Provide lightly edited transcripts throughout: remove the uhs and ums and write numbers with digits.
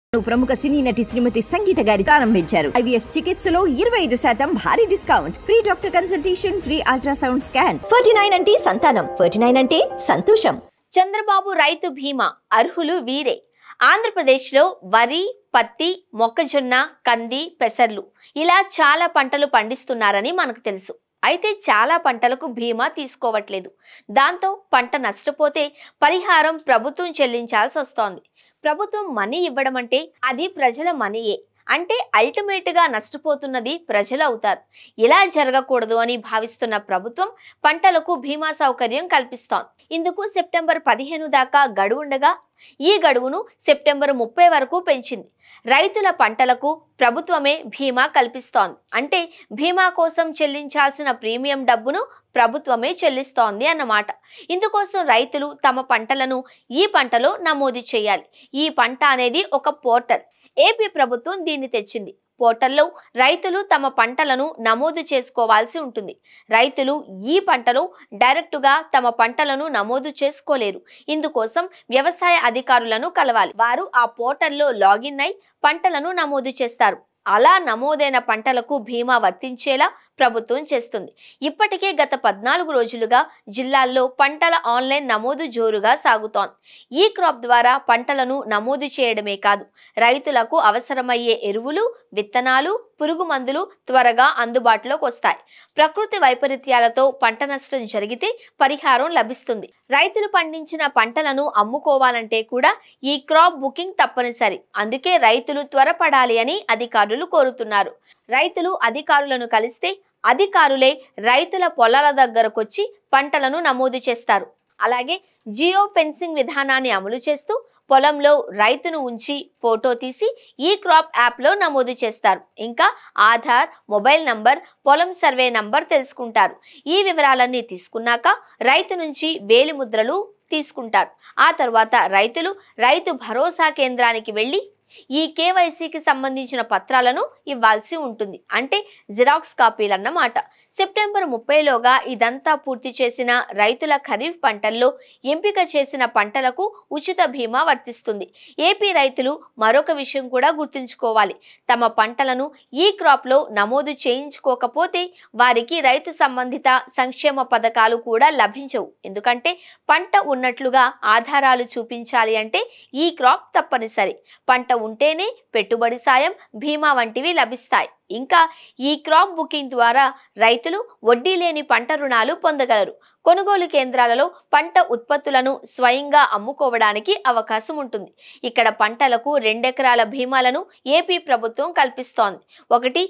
ప్రముఖ సినీ నటి శ్రీమతి సంగీత గారి ప్రారంభించారు. IVF చికిత్సలో 25% భారీ discount, free doctor consultation, free ultrasound scan. 49 అంటే సంతానం, 49 అంటే సంతోషం. చంద్రబాబు రైతు బీమా అర్హులు వీరే. ఆంధ్రప్రదేశ్లో వరి, పత్తి, మొక్కజొన్న, కంది, పెసర్లు ఇలా చాలా పంటలు పండిస్తున్నారని మనకు తెలుసు. అయితే చాలా పంటలకు బీమా తీసుకోవట్లేదు. దాంతో పంట నష్టపోతే పరిహారం ప్రభుత్వం చెల్లించాల్సి వస్తోంది. ప్రభుత్వం మనీ ఇవ్వడం అంటే అది ప్రజల మనీయే. అంటే అల్టిమేట్ గా నష్టపోతున్నది ప్రజలు అవుతారు. ఇలా జరగకూడదు అని భావిస్తున్న ప్రభుత్వం పంటలకు బీమా సౌకర్యం కల్పిస్తోంది. ఇందుకు సెప్టెంబర్ 15 దాకా గడువు ఉండగా ఈ గడువును సెప్టెంబర్ 30 వరకు పెంచింది. రైతుల పంటలకు ప్రభుత్వమే బీమా కల్పిస్తోంది. అంటే బీమా కోసం చెల్లించాల్సిన ప్రీమియం డబ్బును ప్రభుత్వమే చెల్లిస్తోంది అన్నమాట. ఇందుకోసం రైతులు తమ పంటలను ఈ పంటలో నమోదు చేయాలి. ఈ పంట అనేది ఒక పోర్టల్. ఏపీ ప్రభుత్వం దీన్ని తెచ్చింది. పోర్టల్లో రైతులు తమ పంటలను నమోదు చేసుకోవాల్సి ఉంటుంది. రైతులు ఈ పంటలో డైరెక్టుగా తమ పంటలను నమోదు చేసుకోలేరు. ఇందుకోసం వ్యవసాయ అధికారులను కలవాలి. వారు ఆ పోర్టల్లో లాగిన్ అయి పంటలను నమోదు చేస్తారు. అలా నమోదైన పంటలకు బీమా వర్తించేలా ప్రభుత్వం చేస్తుంది. ఇప్పటికే గత 14 రోజులుగా జిల్లాల్లో పంటల ఆన్లైన్ నమోదు జోరుగా సాగుతోంది. ఈ క్రాప్ ద్వారా పంటలను నమోదు చేయడమే కాదు, రైతులకు అవసరమయ్యే ఎరువులు, విత్తనాలు, పురుగు మందులు త్వరగా అందుబాటులోకి వస్తాయి. ప్రకృతి వైపరీత్యాలతో పంట నష్టం జరిగితే పరిహారం లభిస్తుంది. రైతులు పండించిన పంటలను అమ్ముకోవాలంటే కూడా ఈ క్రాప్ బుకింగ్ తప్పనిసరి. అందుకే రైతులు త్వరపడాలి అని అధికారులు కోరుతున్నారు. రైతులు అధికారులను కలిస్తే అధికారులే రైతుల పొలాల దగ్గరకొచ్చి పంటలను నమోదు చేస్తారు. అలాగే జియో ఫెన్సింగ్ విధానాన్ని అమలు చేస్తూ పొలంలో రైతును ఉంచి ఫోటో తీసి ఈ క్రాప్ యాప్లో నమోదు చేస్తారు. ఇంకా ఆధార్, మొబైల్ నంబర్, పొలం సర్వే నంబర్ తెలుసుకుంటారు. ఈ వివరాలన్నీ తీసుకున్నాక రైతు నుంచి వేలి ముద్రలు తీసుకుంటారు. ఆ తర్వాత రైతులు రైతు భరోసా కేంద్రానికి వెళ్ళి ఈ కేవైసీకి సంబంధించిన పత్రాలను ఇవ్వాల్సి ఉంటుంది. అంటే జిరాక్స్ కాపీలన్నమాట. సెప్టెంబర్ 30లోగా ఇదంతా పూర్తి చేసిన రైతుల ఖరీఫ్ పంటల్లో ఎంపిక చేసిన పంటలకు ఉచిత బీమా వర్తిస్తుంది. ఏపీ రైతులు మరొక విషయం కూడా గుర్తుంచుకోవాలి. తమ పంటలను ఈ క్రాప్లో నమోదు చేయించుకోకపోతే వారికి రైతు సంబంధిత సంక్షేమ పథకాలు కూడా లభించవు. ఎందుకంటే పంట ఉన్నట్లుగా ఆధారాలు చూపించాలి అంటే ఈ క్రాప్ తప్పనిసరి. పంట ఉంటేనే పెట్టుబడి సాయం, బీమా వంటివి లభిస్తాయి. ఇంకా ఈ క్రాప్ బుకింగ్ ద్వారా రైతులు వడ్డీ లేని పంట రుణాలు పొందగలరు. కొనుగోలు కేంద్రాలలో పంట ఉత్పత్తులను స్వయంగా అమ్ముకోవడానికి అవకాశం ఉంటుంది. ఇక్కడ పంటలకు 2 ఎకరాల బీమాలను ఏపీ ప్రభుత్వం కల్పిస్తోంది. ఒకటి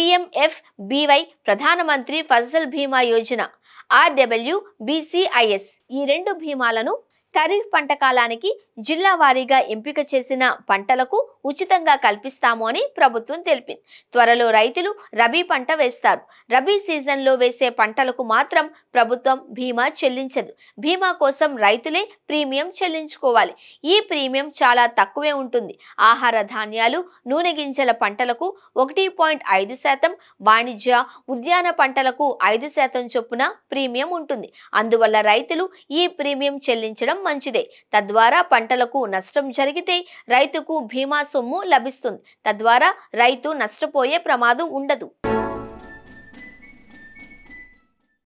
PMFBY ప్రధానమంత్రి ఫసల్ బీమా యోజన, RWBCIS. ఈ 2 బీమాలను ఖరీఫ్ పంట కాలానికి జిల్లా వారీగా ఎంపిక చేసిన పంటలకు ఉచితంగా కల్పిస్తాము అని ప్రభుత్వం తెలిపింది. త్వరలో రైతులు రబీ పంట వేస్తారు. రబీ సీజన్లో వేసే పంటలకు మాత్రం ప్రభుత్వం బీమా చెల్లించదు. బీమా కోసం రైతులే ప్రీమియం చెల్లించుకోవాలి. ఈ ప్రీమియం చాలా తక్కువే ఉంటుంది. ఆహార ధాన్యాలు, నూనె గింజల పంటలకు 1.5%, వాణిజ్య, ఉద్యాన పంటలకు 5% చొప్పున ప్రీమియం ఉంటుంది. అందువల్ల రైతులు ఈ ప్రీమియం చెల్లించడం మంచిదే. తద్వారా పంటలకు నష్టం జరిగితే రైతుకు బీమా సొమ్ము లభిస్తుంది. తద్వారా రైతు నష్టపోయే ప్రమాదం ఉండదు.